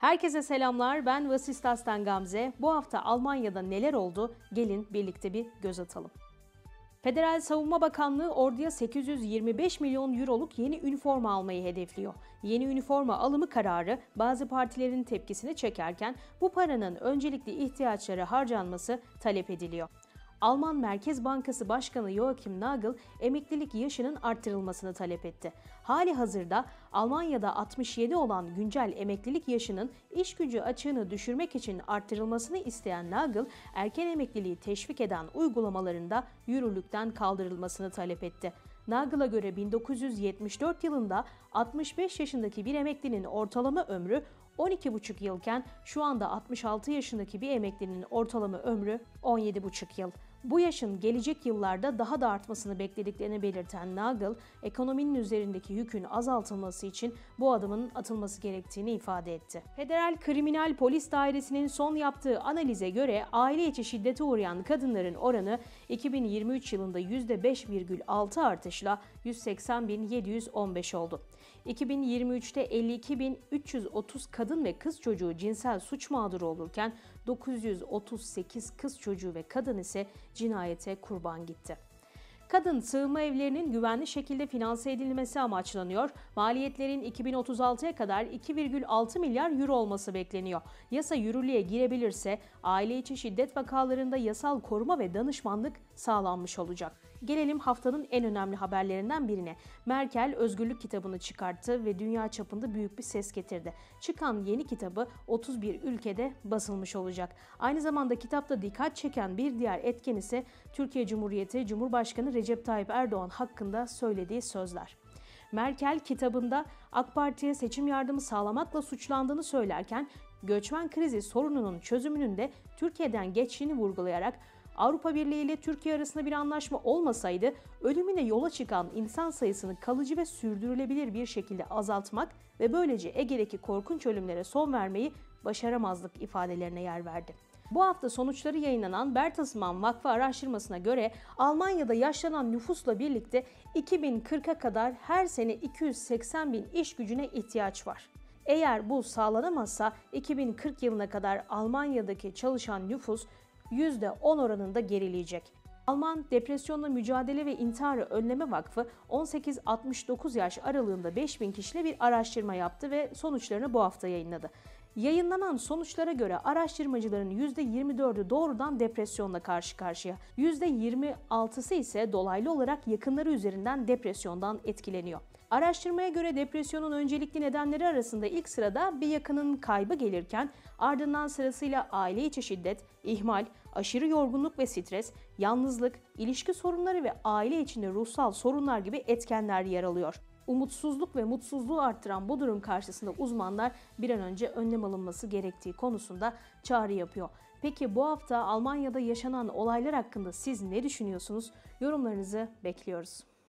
Herkese selamlar, ben Vasistas'tan Gamze. Bu hafta Almanya'da neler oldu? Gelin birlikte bir göz atalım. Federal Savunma Bakanlığı orduya 825 milyon euroluk yeni üniforma almayı hedefliyor. Yeni üniforma alımı kararı bazı partilerin tepkisini çekerken bu paranın öncelikli ihtiyaçlara harcanması talep ediliyor. Alman Merkez Bankası Başkanı Joachim Nagel emeklilik yaşının arttırılmasını talep etti. Hali hazırda Almanya'da 67 olan güncel emeklilik yaşının iş gücü açığını düşürmek için arttırılmasını isteyen Nagel, erken emekliliği teşvik eden uygulamalarında yürürlükten kaldırılmasını talep etti. Nagel'a göre 1974 yılında 65 yaşındaki bir emeklinin ortalama ömrü 12,5 yılken şu anda 66 yaşındaki bir emeklinin ortalama ömrü 17,5 yıl. Bu yaşın gelecek yıllarda daha da artmasını beklediklerini belirten Nagel, ekonominin üzerindeki yükün azaltılması için bu adımın atılması gerektiğini ifade etti. Federal Kriminal Polis Dairesi'nin son yaptığı analize göre aile içi şiddete uğrayan kadınların oranı 2023 yılında %5,6 artışla 180.715 oldu. 2023'te 52.330 kadın ve kız çocuğu cinsel suç mağduru olurken 938 kız çocuğu ve kadın ise cinayete kurban gitti. Kadın sığınma evlerinin güvenli şekilde finanse edilmesi amaçlanıyor. Maliyetlerin 2036'ya kadar 2,6 milyar euro olması bekleniyor. Yasa yürürlüğe girebilirse aile içi şiddet vakalarında yasal koruma ve danışmanlık sağlanmış olacak. Gelelim haftanın en önemli haberlerinden birine. Merkel özgürlük kitabını çıkarttı ve dünya çapında büyük bir ses getirdi. Çıkan yeni kitabı 31 ülkede basılmış olacak. Aynı zamanda kitapta dikkat çeken bir diğer etken ise Türkiye Cumhuriyeti Cumhurbaşkanı Recep Tayyip Erdoğan hakkında söylediği sözler. Merkel kitabında AK Parti'ye seçim yardımı sağlamakla suçlandığını söylerken göçmen krizi sorununun çözümünün de Türkiye'den geçtiğini vurgulayarak Avrupa Birliği ile Türkiye arasında bir anlaşma olmasaydı ölümüne yola çıkan insan sayısını kalıcı ve sürdürülebilir bir şekilde azaltmak ve böylece Ege'deki korkunç ölümlere son vermeyi başaramazdık ifadelerine yer verdi. Bu hafta sonuçları yayınlanan Bertelsmann Vakfı araştırmasına göre Almanya'da yaşlanan nüfusla birlikte 2040'a kadar her sene 280 bin iş gücüne ihtiyaç var. Eğer bu sağlanamazsa 2040 yılına kadar Almanya'daki çalışan nüfus %10 oranında gerileyecek. Alman Depresyonla Mücadele ve İntiharı Önleme Vakfı 18-69 yaş aralığında 5000 kişiyle bir araştırma yaptı ve sonuçlarını bu hafta yayınladı. Yayınlanan sonuçlara göre araştırmacıların %24'ü doğrudan depresyonla karşı karşıya, %26'sı ise dolaylı olarak yakınları üzerinden depresyondan etkileniyor. Araştırmaya göre depresyonun öncelikli nedenleri arasında ilk sırada bir yakının kaybı gelirken ardından sırasıyla aile içi şiddet, ihmal, aşırı yorgunluk ve stres, yalnızlık, ilişki sorunları ve aile içinde ruhsal sorunlar gibi etkenler yer alıyor. Umutsuzluk ve mutsuzluğu arttıran bu durum karşısında uzmanlar bir an önce önlem alınması gerektiği konusunda çağrı yapıyor. Peki bu hafta Almanya'da yaşanan olaylar hakkında siz ne düşünüyorsunuz? Yorumlarınızı bekliyoruz.